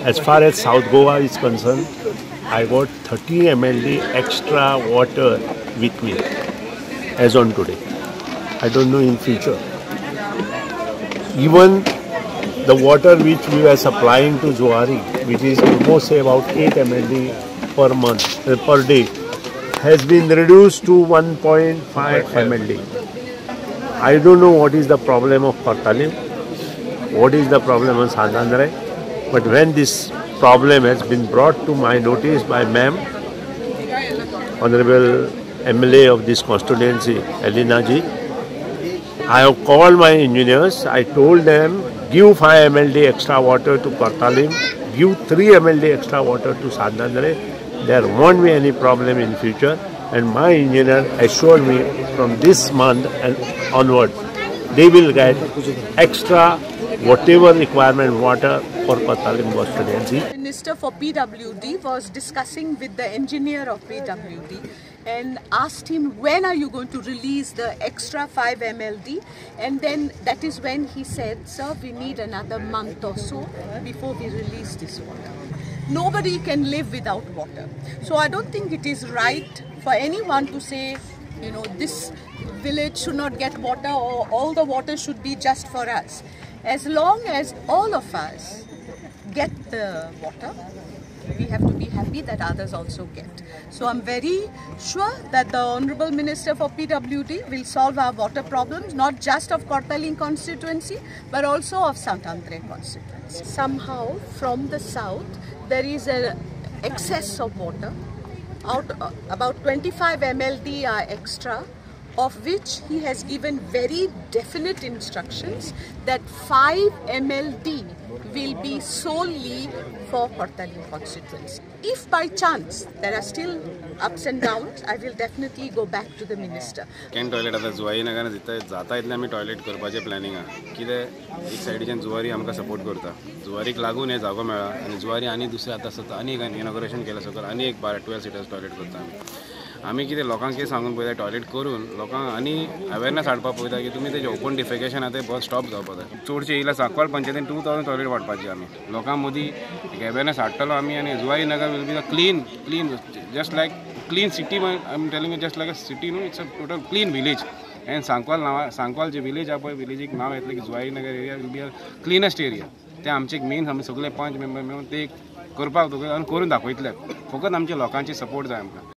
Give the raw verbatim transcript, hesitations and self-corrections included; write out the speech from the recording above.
As far as South Goa is concerned, I got thirty milliliters extra water with me as on today. I don't know in future. Even the water which we were supplying to Zuari, which is almost say about eight milliliters per month, uh, per day, has been reduced to one point five milliliters. I don't know what is the problem of Kartalim, what is the problem of Sandandre, but when this problem has been brought to my notice by ma'am, Honorable M L A of this constituency, Elena ji, I have called my engineers. I told them, give five milliliters extra water to Kartalim, give three milliliters extra water to Sandandre. There won't be any problem in future. And my engineer assured me from this month and onward, they will get extra whatever requirement water for Kartalim constituency. Minister for P W D was discussing with the engineer of P W D and asked him, when are you going to release the extra five milliliters? And then that is when he said, sir, we need another month or so before we release this water. Nobody can live without water. So I don't think it is right for anyone to say, you know, this village should not get water or all the water should be just for us. As long as all of us get the water, we have to be happy that others also get. So I'm very sure that the Honorable Minister for P W D will solve our water problems, not just of Kartalim constituency, but also of Santandre constituency. Somehow from the south, there is an excess of water. Out, uh, about twenty-five milliliters are extra, of which he has given very definite instructions that five milliliters will be solely for Kartalim constituency. If by chance there are still ups and downs, I will definitely go back to the minister. Can toilet आता जुवारी नगर जिथे जाता इतले आम्ही toilet करपाचे planning आहे किते एक साइडीच्यान जुवारी आमकां सपोर्ट करता जुवारीक लागून हे जागो मेळ्ळा आनी जुवारी आनी दुसरे आतां सतत आनी एक इनॉग्रेशन केल्या सकयल आनी एक बारा ट्वेल्व सिटर्स टॉयलेट करता आमी आमी कितें लोकांक कितें सांगून पळयता टॉयलेट करून लोकांक आनी अवेरनेस हाडपाक पळयता की तुमी तेजें ओपन डिफेकेशन आहा तें बस स्टॉप जावपाक जाय चडशे येयला सांकवाळ पंचायतीन टू थावजंड टॉयलेट वाडपाची आमी लोकां मदीं एक अवेरनेस हाडटलो आमी आनी Zuari Nagar will be clean clean just like clean city I am telling you just like a city न्हू it's a total clean village and Sancoale नांव सांकवाल जे विलेज आहा पळय विलेजीक नांव येतलें की Zuari Nagar area will be a cleanest area ते आमचे एक मेन आमी सगळे पंच मेंबर मेळून ते करपाक आनी करून दाखयतले फकत आमच्या लोकांची सपोर्ट जाय आमकां.